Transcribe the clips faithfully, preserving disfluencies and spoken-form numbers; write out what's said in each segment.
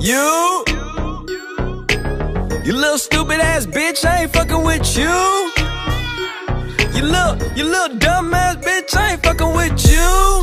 you. You little stupid ass bitch, I ain't fucking with you. You little, you little dumb ass bitch, I ain't fucking with you.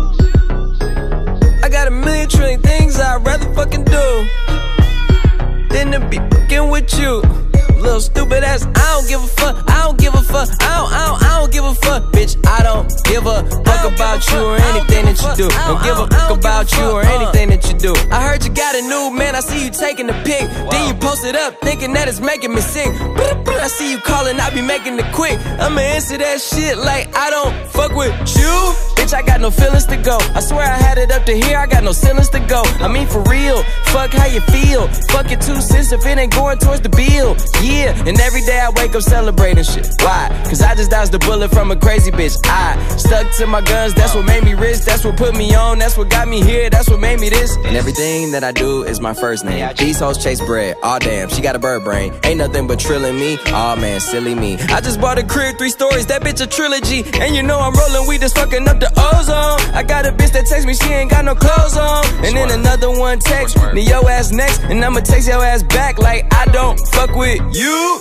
I got a million trillion things I'd rather fucking do than to be fucking with you. Little stupid ass, I don't give a fuck, I don't give a fuck, I don't, I don't, I don't give a fuck, bitch, I don't give a fuck about you or anything that you do. Don't give a fuck about you or anything that you do. I heard you got a new man, I see you taking the pic, then you post it up thinking that it's making me sick. I see you calling, I be making it quick. I'ma answer that shit like I don't fuck with you. Bitch, I got no feelings to go. I swear I had it up to here, I got no ceilings to go. I mean for real, fuck how you feel. Fuck it two cents if it ain't going towards the bill. Yeah, and every day I wake up celebrating shit. Why? Cause I just dodged a bullet from a crazy bitch. I stuck to my guns, that's what made me rich. That's what put me on, that's what got me here. That's what made me this. And everything that I do is my first name. These hoes chase bread, aw damn, she got a bird brain. Ain't nothing but trilling me, aw man, silly me. I just bought a crib, three stories, that bitch a trilogy. And you know I'm rolling, we just fucking up the ozone. I got a bitch that texts me, she ain't got no clothes on. And then another one text me, yo ass next. And I'ma text your ass back like I don't fuck with you.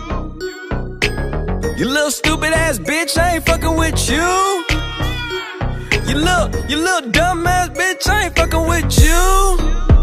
You little stupid ass bitch, I ain't fucking with you. You little, you little dumb ass bitch, I ain't fucking with you.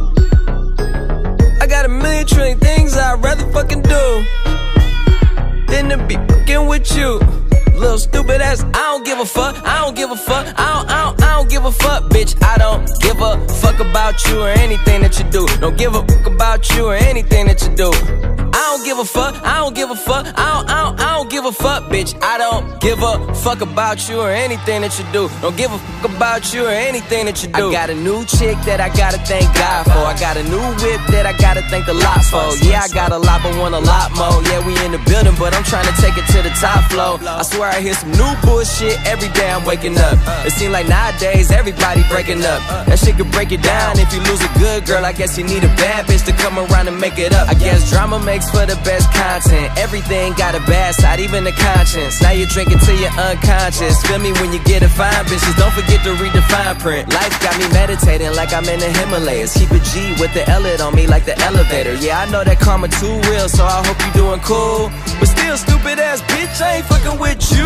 I got a million trillion things I'd rather fucking do than to be fucking with you. Little stupid ass, I don't give a fuck, I don't give a fuck, I don't, I don't, I don't give a fuck, bitch. I don't give a fuck about you or anything that you do. Don't give a fuck about you or anything that you do. I don't give a fuck, I don't give a fuck, I don't, I don't, I don't give a fuck, bitch. I don't give a fuck about you or anything that you do. Don't give a fuck about you or anything that you do. I got a new chick that I gotta thank God for. I got a new whip that I gotta thank the lot for. Yeah, I got a lot but want a lot more. Yeah, we in the building but I'm trying to take it to the top floor. I swear I hear some new bullshit every day I'm waking up. It seems like nowadays everybody breaking up. That shit could break it down if you lose a good girl. I guess you need a bad bitch to come around and make it up. I guess drama makes for the best content. Everything got a bad side, even the conscience. Now you're drinking till you're unconscious. Feel me when you get a fine bitches. Don't forget to read the fine print. Life got me meditating like I'm in the Himalayas. Keep a G with the L on me like the elevator. Yeah, I know that karma too real, so I hope you doing cool. But still, stupid ass bitch, I ain't fucking with you.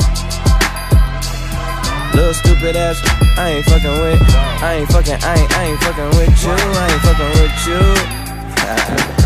Little stupid ass, I ain't fucking with. I ain't fucking, I ain't, I ain't fucking with you. I ain't fucking with you.